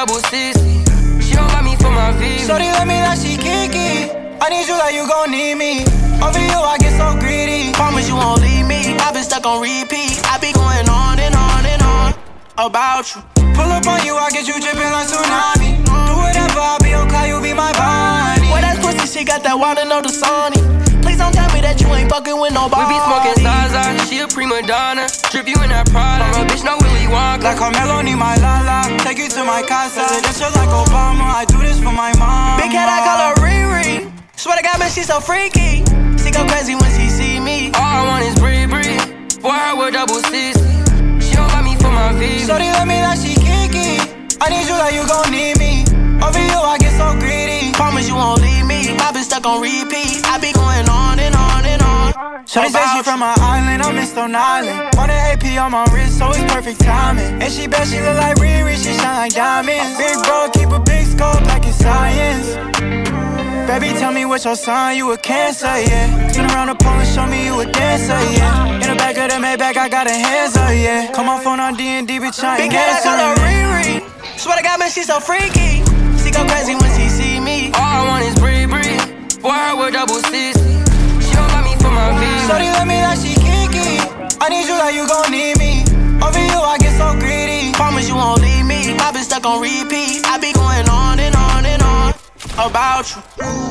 double 60. She don't like me for my VV. Shorty let me like she Kiki. I need you like you gon' need me. Over you I get so greedy. Promise you won't leave me. I've been stuck on repeat. I be going on and on and on about you. Pull up on you, I get you dripping like tsunami. Do whatever, I'll be on call, you be my Bonnie. Well, that pussy, she got that water, know the Sony. Please don't tell me that you ain't fucking with nobody. We be smoking Zaza, she a prima donna. Drip you in that Prada, a bitch no Willy Wonka. Like Carmelo need my Lala, take you to my casa. Residential like Obama, I do this for my mom. Big cat, I call her Riri. Swear to God, man, she so freaky. She go crazy when she see me. All I want is Bree. For her, we're double 60. She don't like me for my VV. Shorty let me like she Kiki. I need you like you gon' need me. Over you, I get so greedy. Promise you won't leave me. I've been stuck on repeat. I be going on and on and on. Shorty say she from my island, I'm in Stone Island. On the AP on my wrist, so it's perfect timing. And she bet she look like Riri, she shine like diamonds. Big bro, keep a big scope like it's science. Baby, tell me what's your sign, you a Cancer, yeah. Turn around the pole and show me you a dancer, yeah. In the back of the Maybach, I got her hands up, yeah. Come on phone on D&D, bitch, I ain't Big cat, I call her Riri. Swear to God, man, she so freaky. She go crazy when she see me. All I want is Bree. For her, we're double 60. She don't like me for my VV. Shorty let me like she Kiki. I need you like you gon' need me. Over you, I get so greedy. Promise you won't leave me. I've been stuck on repeat. I be going on and on and on about you.